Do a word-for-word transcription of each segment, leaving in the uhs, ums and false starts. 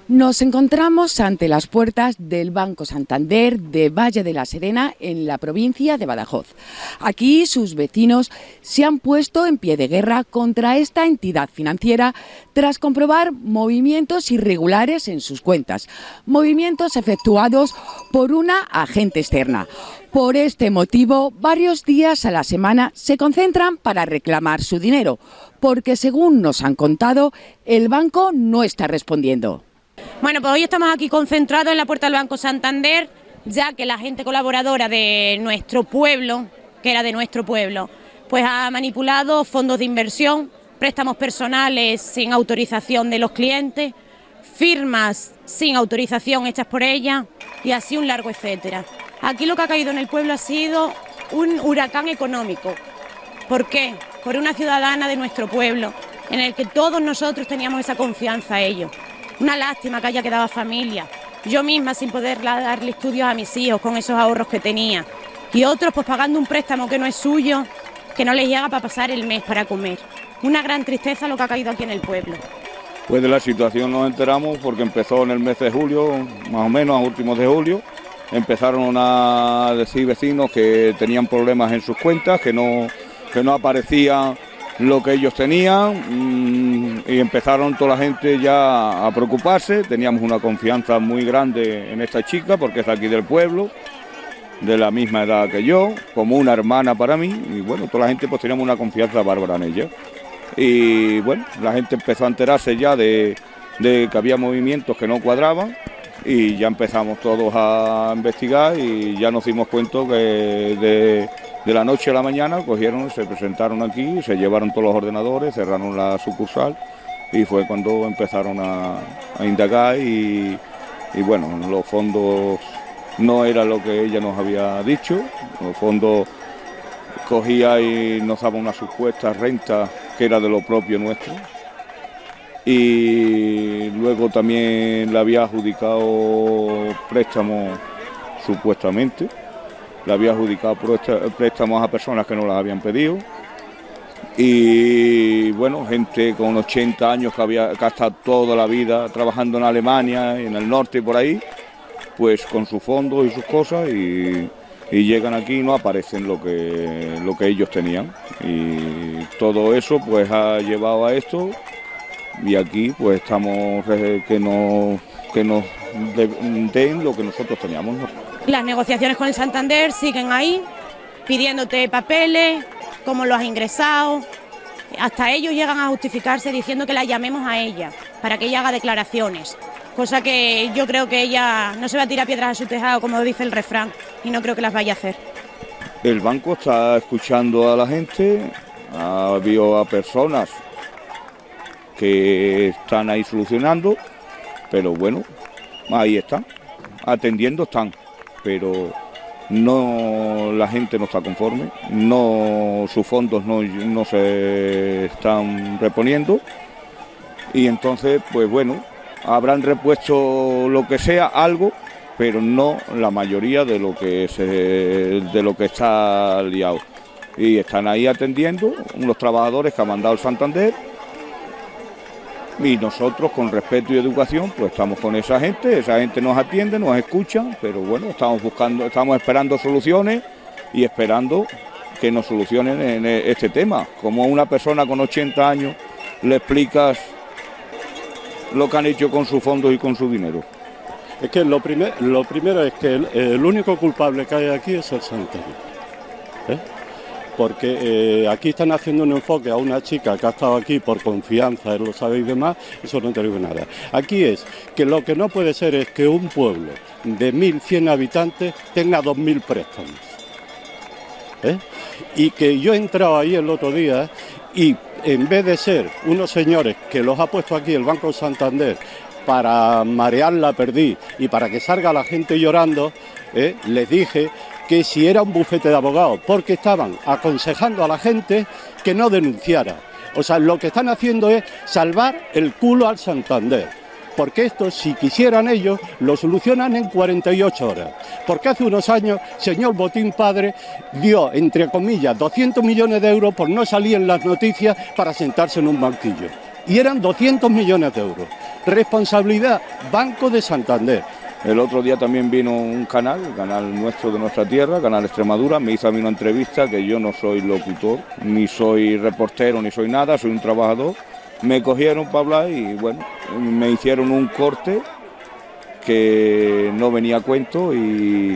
Nos encontramos ante las puertas del Banco Santander de Valle de la Serena, en la provincia de Badajoz. Aquí sus vecinos se han puesto en pie de guerra contra esta entidad financiera tras comprobar movimientos irregulares en sus cuentas, movimientos efectuados por una agente externa. Por este motivo, varios días a la semana se concentran para reclamar su dinero, porque según nos han contado, el banco no está respondiendo. Bueno, pues hoy estamos aquí concentrados en la puerta del Banco Santander, ya que la gente colaboradora de nuestro pueblo, que era de nuestro pueblo, pues ha manipulado fondos de inversión, préstamos personales sin autorización de los clientes, firmas sin autorización hechas por ella y así un largo etcétera. Aquí lo que ha caído en el pueblo ha sido un huracán económico. ¿Por qué? Por una ciudadana de nuestro pueblo, en el que todos nosotros teníamos esa confianza a ellos. Una lástima que haya quedado familia, yo misma sin poder darle estudios a mis hijos con esos ahorros que tenía, y otros pues pagando un préstamo que no es suyo, que no les llega para pasar el mes para comer. Una gran tristeza lo que ha caído aquí en el pueblo. Pues de la situación nos enteramos porque empezó en el mes de julio, más o menos a últimos de julio, empezaron a decir vecinos que tenían problemas en sus cuentas, que no, que no aparecía lo que ellos tenían, y empezaron toda la gente ya a preocuparse. Teníamos una confianza muy grande en esta chica porque es de aquí del pueblo, de la misma edad que yo, como una hermana para mí, y bueno, toda la gente pues teníamos una confianza bárbara en ella. Y bueno, la gente empezó a enterarse ya de, de que había movimientos que no cuadraban, y ya empezamos todos a investigar y ya nos dimos cuenta que de... De la noche a la mañana cogieron, se presentaron aquí, se llevaron todos los ordenadores, cerraron la sucursal y fue cuando empezaron a, a indagar y, y bueno, los fondos no era lo que ella nos había dicho, los fondos cogía y nos daba una supuesta renta que era de lo propio nuestro, y luego también le había adjudicado préstamos supuestamente. Le había adjudicado préstamos a personas que no las habían pedido, y bueno, gente con ochenta años que había que ha estado toda la vida trabajando en Alemania, en el norte y por ahí, pues con sus fondos y sus cosas, y, y llegan aquí y no aparecen lo que, lo que ellos tenían, y todo eso pues ha llevado a esto, y aquí pues estamos que nos, que nos den lo que nosotros teníamos, ¿no? Las negociaciones con el Santander siguen ahí, pidiéndote papeles, cómo lo has ingresado. Hasta ellos llegan a justificarse diciendo que la llamemos a ella, para que ella haga declaraciones. Cosa que yo creo que ella no se va a tirar piedras a su tejado, como dice el refrán, y no creo que las vaya a hacer. El banco está escuchando a la gente, ha habido a personas que están ahí solucionando, pero bueno, ahí están, atendiendo están. Pero no, la gente no está conforme, no, sus fondos no, no se están reponiendo, y entonces pues bueno, habrán repuesto lo que sea, algo, pero no la mayoría de lo que se, de lo que está liado, y están ahí atendiendo unos trabajadores que ha mandado el Santander. Y nosotros, con respeto y educación, pues estamos con esa gente, esa gente nos atiende, nos escucha, pero bueno, estamos buscando, estamos esperando soluciones y esperando que nos solucionen en este tema. Como a una persona con ochenta años le explicas lo que han hecho con sus fondos y con su dinero. Es que lo, primer, lo primero es que el, el único culpable que hay aquí es el Santander, ¿eh? Porque eh, aquí están haciendo un enfoque a una chica que ha estado aquí por confianza, lo sabéis demás, eso no te digo nada. Aquí es que lo que no puede ser es que un pueblo de mil cien habitantes tenga dos mil préstamos, ¿eh? Y que yo he entrado ahí el otro día y en vez de ser unos señores que los ha puesto aquí el Banco Santander para marear la perdiz y para que salga la gente llorando, ¿eh? Les dije que si era un bufete de abogados, porque estaban aconsejando a la gente que no denunciara. O sea, lo que están haciendo es salvar el culo al Santander, porque esto, si quisieran ellos, lo solucionan en cuarenta y ocho horas. Porque hace unos años, señor Botín Padre dio, entre comillas, doscientos millones de euros por no salir en las noticias para sentarse en un banquillo. y eran doscientos millones de euros. Responsabilidad, Banco de Santander. El otro día también vino un canal, el canal nuestro de nuestra tierra, Canal Extremadura, me hizo a mí una entrevista, que yo no soy locutor, ni soy reportero, ni soy nada, soy un trabajador. Me cogieron para hablar y bueno, me hicieron un corte que no venía a cuento y,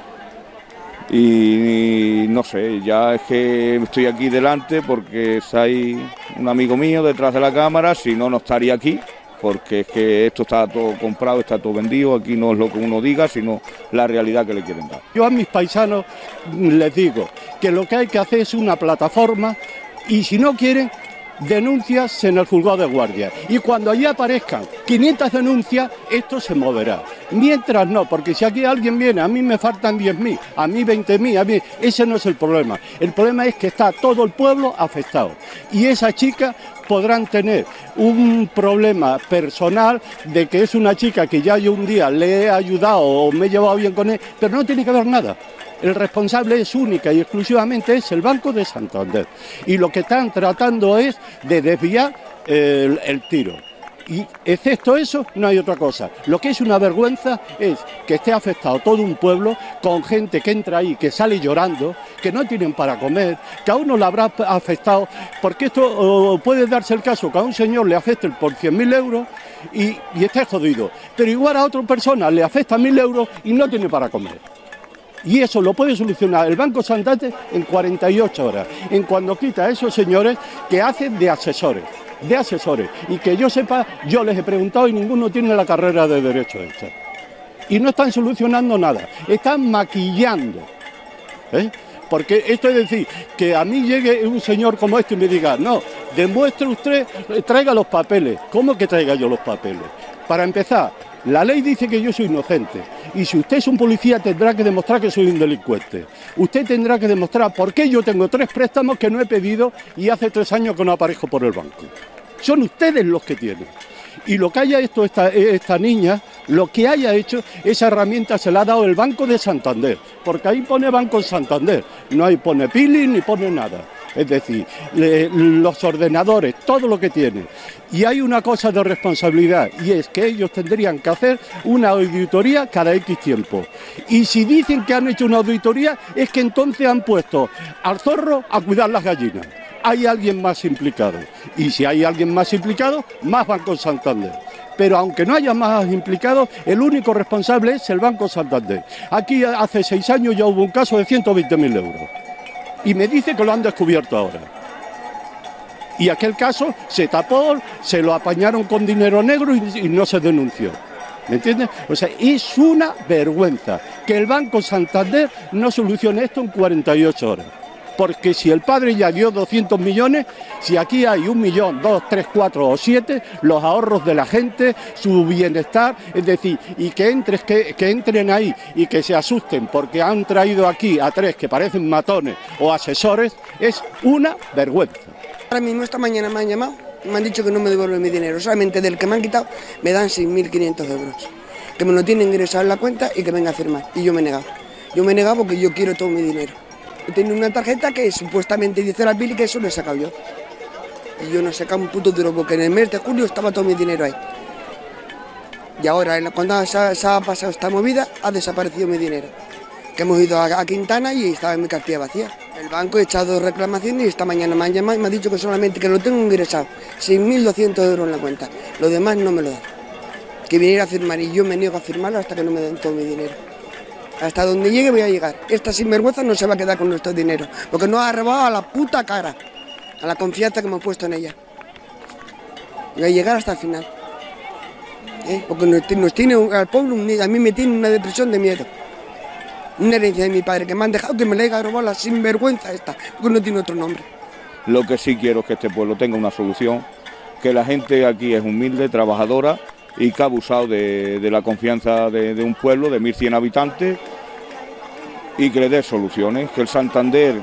y, y no sé, ya es que estoy aquí delante porque hay un amigo mío detrás de la cámara, si no, no estaría aquí. Porque es que esto está todo comprado, está todo vendido, aquí no es lo que uno diga, sino la realidad que le quieren dar. Yo a mis paisanos les digo que lo que hay que hacer es una plataforma y si no quieren, denuncias en el juzgado de guardia. Y cuando allí aparezcan quinientas denuncias, esto se moverá. Mientras no, porque si aquí alguien viene, a mí me faltan diez mil, a mí veinte mil, a mí, ese no es el problema. El problema es que está todo el pueblo afectado. Y esa chica podrán tener un problema personal de que es una chica que ya yo un día le he ayudado o me he llevado bien con él, pero no tiene que ver nada. El responsable es única y exclusivamente es el Banco de Santander. Y lo que están tratando es de desviar el, el tiro. Y excepto eso, no hay otra cosa. Lo que es una vergüenza es que esté afectado todo un pueblo con gente que entra ahí, que sale llorando, que no tienen para comer, que a uno le habrá afectado, porque esto oh, puede darse el caso que a un señor le afecte por cien mil euros y, y esté jodido, pero igual a otra persona le afecta mil euros y no tiene para comer. Y eso lo puede solucionar el Banco Santander en cuarenta y ocho horas, en cuando quita a esos señores que hacen de asesores. de asesores, y que yo sepa, yo les he preguntado y ninguno tiene la carrera de Derecho esta. Y no están solucionando nada, están maquillando, ¿eh? Porque esto es decir, que a mí llegue un señor como este y me diga, no, demuestre usted, traiga los papeles. ¿Cómo que traiga yo los papeles? Para empezar, la ley dice que yo soy inocente, y si usted es un policía tendrá que demostrar que soy un delincuente. Usted tendrá que demostrar por qué yo tengo tres préstamos que no he pedido y hace tres años que no aparezco por el banco. Son ustedes los que tienen. Y lo que haya hecho esta, esta niña, lo que haya hecho, esa herramienta se la ha dado el Banco de Santander, porque ahí pone Banco Santander, no ahí pone Pili ni pone nada. Es decir, le, los ordenadores, todo lo que tiene. Y hay una cosa de responsabilidad, y es que ellos tendrían que hacer una auditoría cada X tiempo. Y si dicen que han hecho una auditoría, es que entonces han puesto al zorro a cuidar las gallinas. Hay alguien más implicado. Y si hay alguien más implicado, más Banco Santander. Pero aunque no haya más implicados, el único responsable es el Banco Santander. Aquí hace seis años ya hubo un caso de ciento veinte mil euros. Y me dice que lo han descubierto ahora. Y aquel caso se tapó, se lo apañaron con dinero negro y, y no se denunció. ¿Me entiendes? O sea, es una vergüenza que el Banco Santander no solucione esto en cuarenta y ocho horas. Porque si el padre ya dio doscientos millones, si aquí hay un millón, dos, tres, cuatro o siete, los ahorros de la gente, su bienestar, es decir, y que, entres, que, que entren ahí y que se asusten porque han traído aquí a tres que parecen matones o asesores, es una vergüenza. Ahora mismo esta mañana me han llamado y me han dicho que no me devuelven mi dinero, solamente del que me han quitado me dan seis mil quinientos euros, que me lo tienen ingresado en la cuenta y que venga a firmar, y yo me he negado. Yo me he negado porque yo quiero todo mi dinero. Tengo una tarjeta que supuestamente dice la Pili que eso lo he sacado yo. Y yo no he sacado un puto duro porque en el mes de julio estaba todo mi dinero ahí. Y ahora, cuando se ha, se ha pasado esta movida, ha desaparecido mi dinero. Que hemos ido a, a Quintana y estaba en mi cartilla vacía. El banco ha echado reclamaciones y esta mañana me han llamado y me ha dicho que solamente que lo tengo ingresado, seis mil doscientos euros en la cuenta. Lo demás no me lo dan. Que viniera a firmar y yo me niego a firmarlo hasta que no me den todo mi dinero. Hasta donde llegue voy a llegar. Esta sinvergüenza no se va a quedar con nuestro dinero, porque nos ha robado a la puta cara, a la confianza que hemos puesto en ella. Voy a llegar hasta el final. ¿Eh? Porque nos, nos tiene al pueblo unido, a mí me tiene una depresión de miedo. Una herencia de mi padre que me han dejado que me la haya robado la sinvergüenza esta, porque no tiene otro nombre. Lo que sí quiero es que este pueblo tenga una solución, que la gente aquí es humilde, trabajadora, y que ha abusado de, de la confianza de, de un pueblo de mil cien habitantes y que le dé soluciones. Que el Santander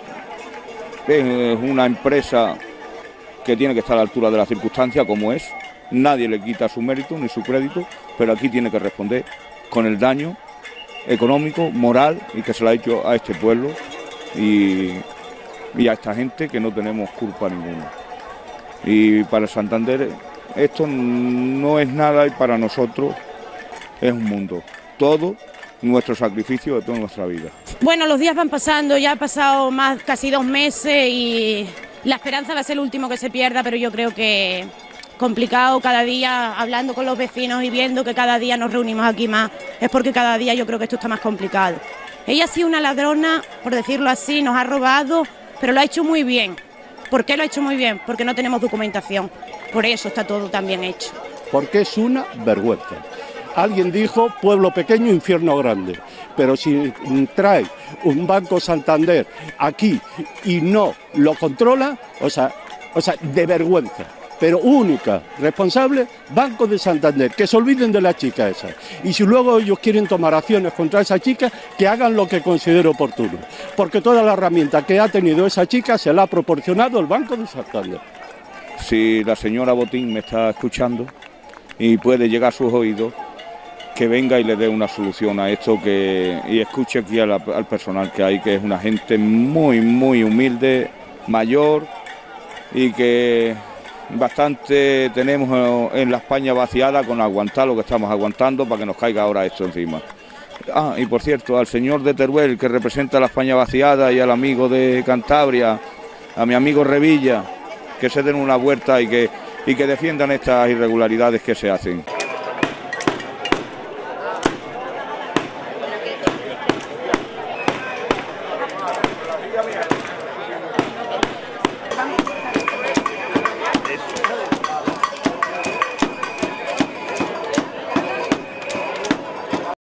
es una empresa que tiene que estar a la altura de las circunstancias como es, nadie le quita su mérito ni su crédito, pero aquí tiene que responder con el daño económico, moral y que se le ha hecho a este pueblo y, y a esta gente que no tenemos culpa ninguna. Y para Santander esto no es nada y para nosotros es un mundo. Todo nuestro sacrificio de toda nuestra vida. Bueno, los días van pasando, ya ha pasado más casi dos meses y la esperanza va a ser el último que se pierda, pero yo creo que complicado cada día, hablando con los vecinos y viendo que cada día nos reunimos aquí más, es porque cada día yo creo que esto está más complicado. Ella ha sido una ladrona, por decirlo así, nos ha robado, pero lo ha hecho muy bien. ¿Por qué lo ha hecho muy bien? Porque no tenemos documentación, por eso está todo tan bien hecho. Porque es una vergüenza. Alguien dijo pueblo pequeño, infierno grande, pero si trae un Banco Santander aquí y no lo controla, o sea, o sea, de vergüenza. Pero única, responsable, Banco de Santander, que se olviden de la chica esa. Y si luego ellos quieren tomar acciones contra esa chica, que hagan lo que considere oportuno. Porque toda la herramienta que ha tenido esa chica se la ha proporcionado el Banco de Santander. Si la señora Botín me está escuchando y puede llegar a sus oídos, que venga y le dé una solución a esto, que y escuche aquí a la, al personal que hay, que es una gente muy, muy humilde, mayor y que bastante tenemos en la España vaciada con aguantar lo que estamos aguantando para que nos caiga ahora esto encima. Ah, y por cierto, al señor de Teruel, que representa a la España vaciada, y al amigo de Cantabria, a mi amigo Revilla, que se den una vuelta y que, y que defiendan estas irregularidades que se hacen.